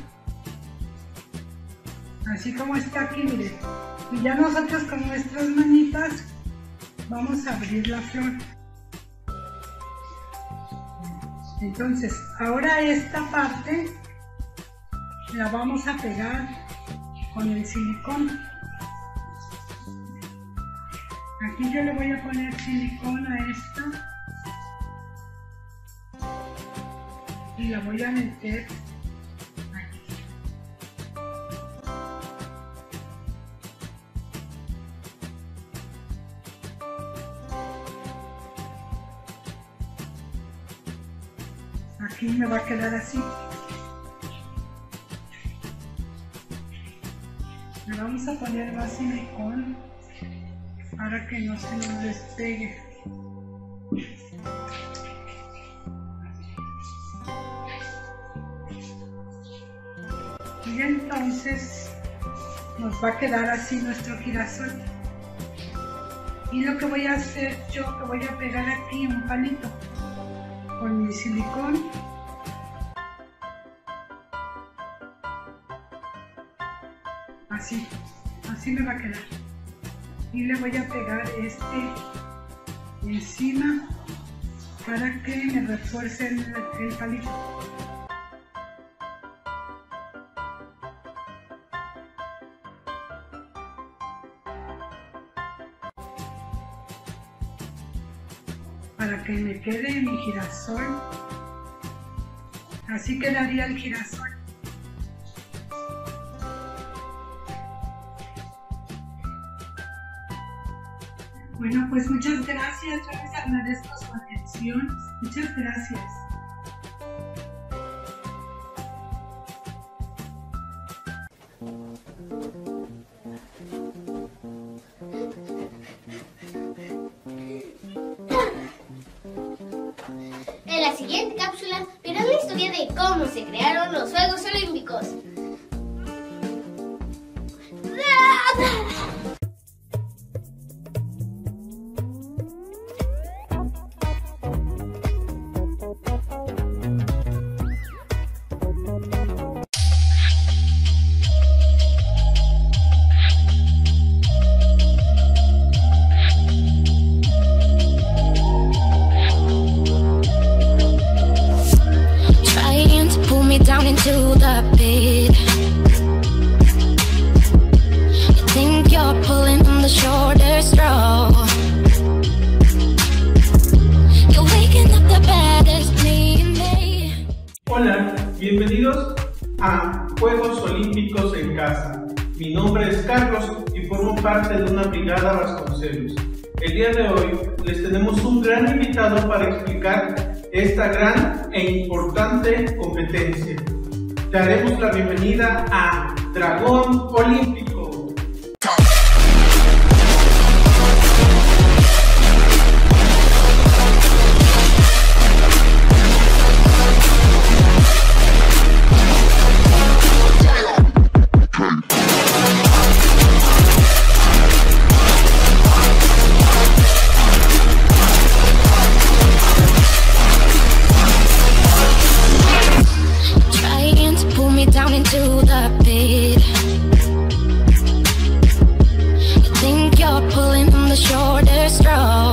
Así como está aquí, miren. Y ya nosotros con nuestras manitas vamos a abrir la flor. Entonces, ahora esta parte la vamos a pegar con el silicón. Aquí yo le voy a poner silicón a esta y la voy a meter aquí. Aquí me va a quedar así. Le vamos a poner más silicón para que no se nos despegue. Y entonces nos va a quedar así nuestro girasol. Y lo que voy a hacer yo, que voy a pegar aquí un palito con mi silicón. Así, así me va a quedar. Y le voy a pegar este encima para que me refuerce el, el palito. Para que me quede mi girasol. Así quedaría el girasol. Bueno, pues muchas gracias, yo les agradezco su atención. Muchas gracias. En la siguiente cápsula verán la historia de cómo se crearon los Juegos Olímpicos. Down into the pit. You think you're pulling on the shorter straw. You're waking up the baddest me in me. Hola, bienvenidos a Juegos Olímpicos en Casa. Mi nombre es Carlos y formo parte de una brigada Vasconcelos. El día de hoy les tenemos un gran invitado para explicar esta gran e importante competencia. Te daremos la bienvenida a Dragón Olímpico. Down into the pit. You think you're pulling on the shorter straw.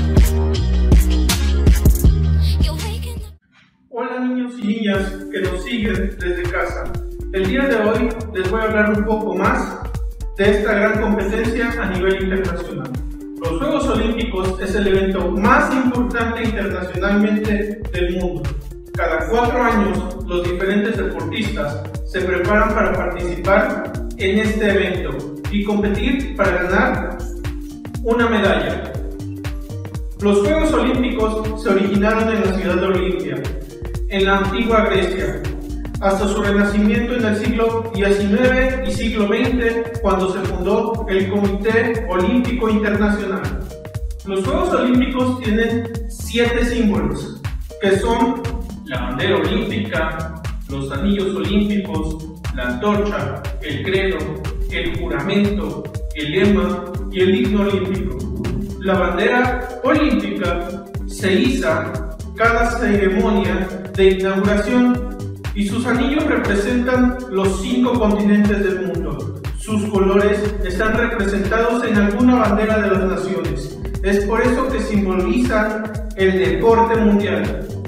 Hola niños y niñas que nos siguen desde casa. El día de hoy les voy a hablar un poco más de esta gran competencia a nivel internacional. Los Juegos Olímpicos es el evento más importante internacionalmente del mundo. Cada cuatro años, los diferentes deportistas se preparan para participar en este evento y competir para ganar una medalla. Los Juegos Olímpicos se originaron en la ciudad de Olimpia, en la antigua Grecia, hasta su renacimiento en el siglo diecinueve y siglo veinte, cuando se fundó el Comité Olímpico Internacional. Los Juegos Olímpicos tienen siete símbolos, que son la bandera olímpica, los anillos olímpicos, la antorcha, el credo, el juramento, el lema y el himno olímpico. La bandera olímpica se iza cada ceremonia de inauguración y sus anillos representan los cinco continentes del mundo. Sus colores están representados en alguna bandera de las naciones. Es por eso que simbolizan el deporte mundial.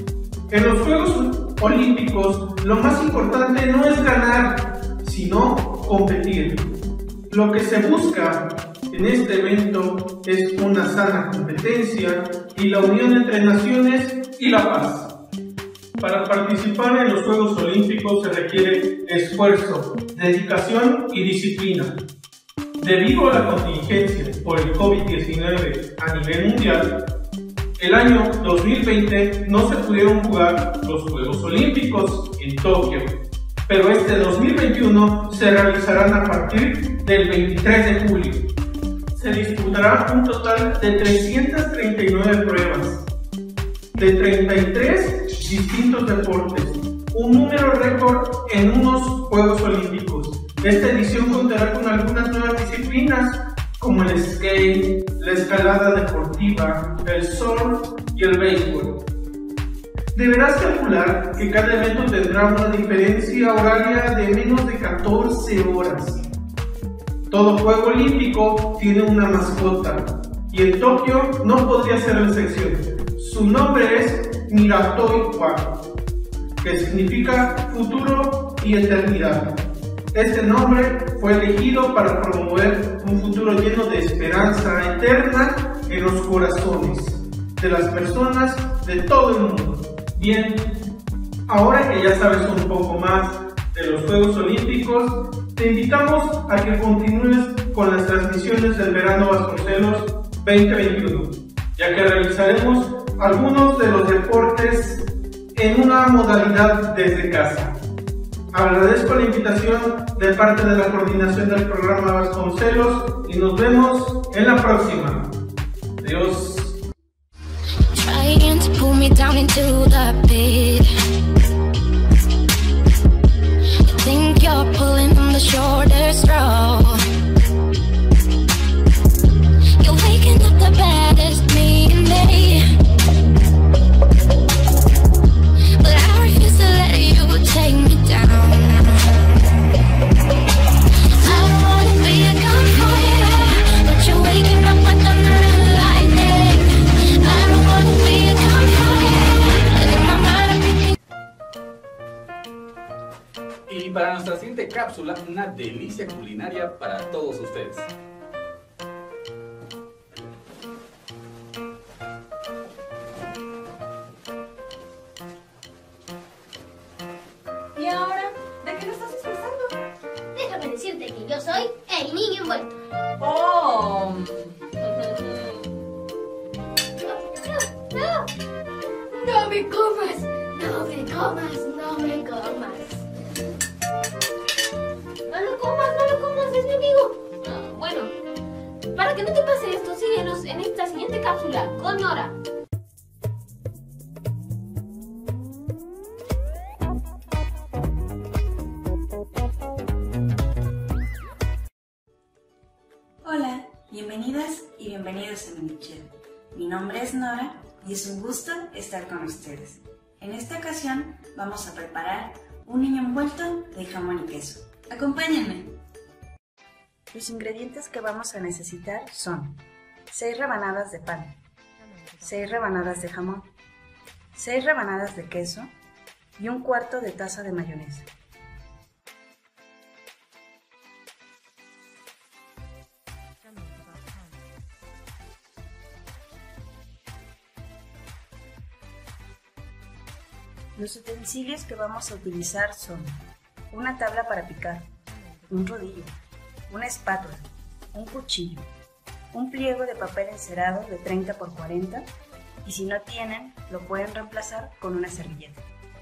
En los Juegos Olímpicos, lo más importante no es ganar, sino competir. Lo que se busca en este evento es una sana competencia y la unión entre naciones y la paz. Para participar en los Juegos Olímpicos se requiere esfuerzo, dedicación y disciplina. Debido a la contingencia por el COVID diecinueve a nivel mundial, el año dos mil veinte no se pudieron jugar los Juegos Olímpicos en Tokio, pero este dos mil veintiuno se realizarán a partir del veintitrés de julio. Se disputará un total de trescientas treinta y nueve pruebas, de treinta y tres distintos deportes, un número récord en unos Juegos Olímpicos. Esta edición contará con algunas nuevas disciplinas como el skate, la escalada deportiva, el surf y el béisbol. Deberás calcular que cada evento tendrá una diferencia horaria de menos de catorce horas. Todo juego olímpico tiene una mascota y en Tokio no podría ser la excepción. Su nombre es Miratoi Wa, que significa futuro y eternidad. Este nombre fue elegido para promover un futuro lleno de esperanza eterna en los corazones de las personas de todo el mundo. Bien, ahora que ya sabes un poco más de los Juegos Olímpicos, te invitamos a que continúes con las transmisiones del Verano Vasconcelos veinte veintiuno, ya que realizaremos algunos de los deportes en una modalidad desde casa. Agradezco la invitación de parte de la coordinación del programa Vasconcelos y nos vemos en la próxima. Adiós. Trying to pull me down into the pit. You think you're pulling on the shorter straw. You're waking up the baddest me in me. But I refuse to let you take me down. I don't wanna be a gunfighter, but you're waking up with thunder and lightning. I don't wanna be a gunfighter, and in my mind I Y para nuestra siguiente cápsula, una delicia culinaria para todos ustedes. ¿Y ahora? ¿De qué lo estás disfrazando? Déjame decirte que yo soy el niño envuelto. ¡Oh! No, no, no me comas, no me comas, no me comas. No lo comas, no lo comas, es mi amigo. Ah, bueno, para que no te pase esto, síguenos en esta siguiente cápsula con Nora. Hola, bienvenidas y bienvenidos a mi nichero. Mi nombre es Nora y es un gusto estar con ustedes. En esta ocasión vamos a preparar un niño envuelto de jamón y queso. Acompáñenme. Los ingredientes que vamos a necesitar son seis rebanadas de pan, seis rebanadas de jamón, seis rebanadas de queso y un cuarto de taza de mayonesa. Los utensilios que vamos a utilizar son una tabla para picar, un rodillo, una espátula, un cuchillo, un pliego de papel encerado de treinta por cuarenta y si no tienen, lo pueden reemplazar con una servilleta.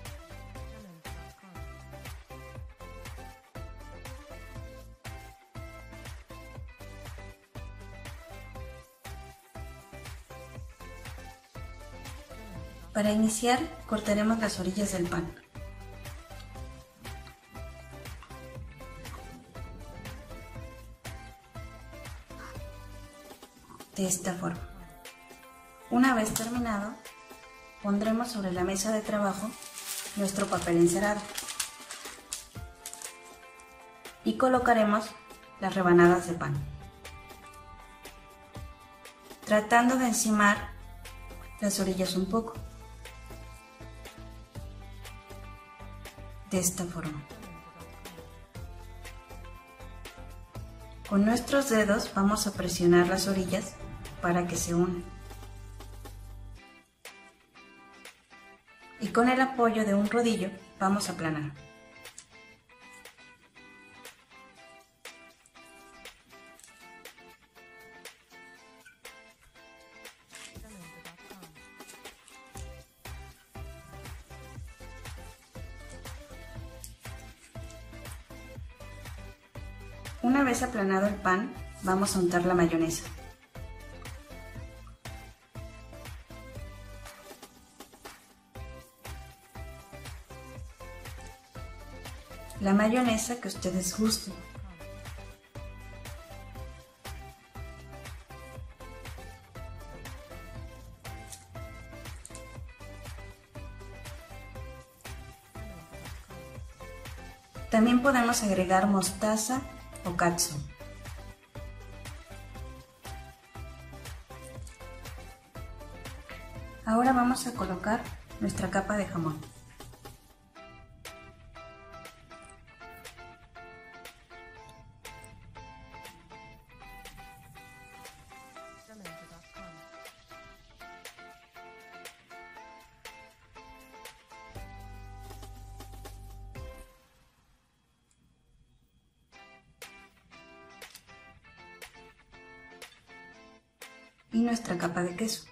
Para iniciar, cortaremos las orillas del pan. De esta forma. Una vez terminado, pondremos sobre la mesa de trabajo nuestro papel encerado y colocaremos las rebanadas de pan, tratando de encimar las orillas un poco. de esta forma. Con nuestros dedos vamos a presionar las orillas para que se unan. Y con el apoyo de un rodillo vamos a aplanar. Una vez aplanado el pan, vamos a untar la mayonesa. La mayonesa que ustedes gusten. También podemos agregar mostaza o catsup. Ahora vamos a colocar nuestra capa de jamón. Y nuestra capa de queso.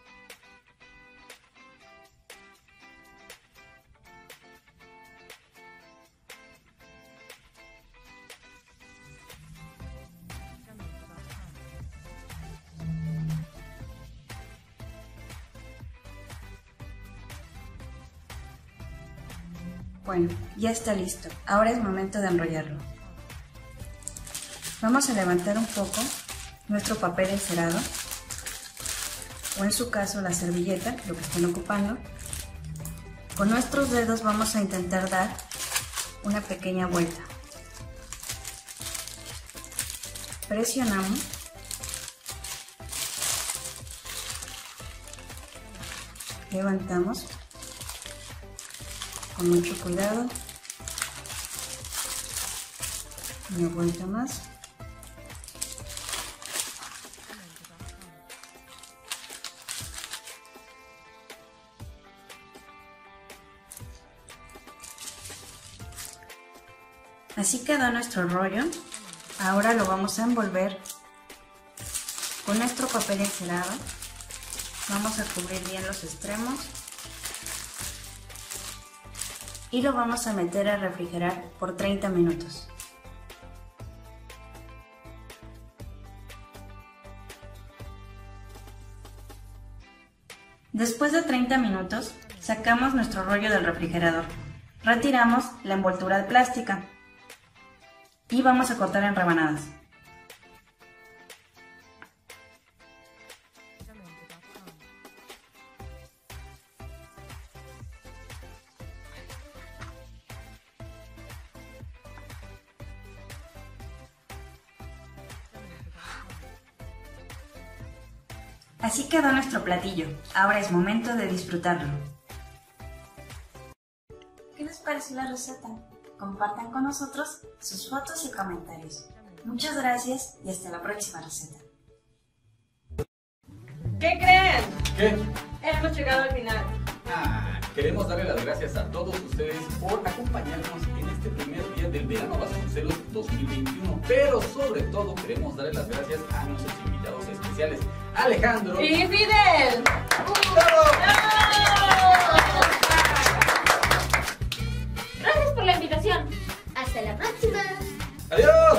Bueno, ya está listo. Ahora es momento de enrollarlo. Vamos a levantar un poco nuestro papel encerado, o en su caso la servilleta, lo que estén ocupando. Con nuestros dedos vamos a intentar dar una pequeña vuelta. Presionamos. Levantamos con mucho cuidado. Una vuelta más. Así quedó nuestro rollo. Ahora lo vamos a envolver con nuestro papel encerado. Vamos a cubrir bien los extremos y lo vamos a meter a refrigerar por treinta minutos. Después de treinta minutos, sacamos nuestro rollo del refrigerador. Retiramos la envoltura plástica y vamos a cortar en rebanadas. Así quedó nuestro platillo. Ahora es momento de disfrutarlo. ¿Qué les pareció la receta? Compartan con nosotros sus fotos y comentarios. Muchas gracias y hasta la próxima receta. ¿Qué creen? ¿Qué? Hemos llegado al final. Ah, queremos darle las gracias a todos ustedes por acompañarnos en este primer día del verano Vasconcelos dos mil veintiuno, pero sobre todo queremos darle las gracias a nuestros invitados especiales, Alejandro y Fidel. Gracias por la invitación. Hasta la próxima. ¡Adiós!